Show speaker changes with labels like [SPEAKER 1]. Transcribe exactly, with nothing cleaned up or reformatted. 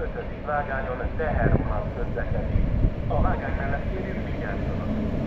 [SPEAKER 1] ötödik vágányon tehervonat közlekedik. A vágány mellett kérjük vigyázzanak.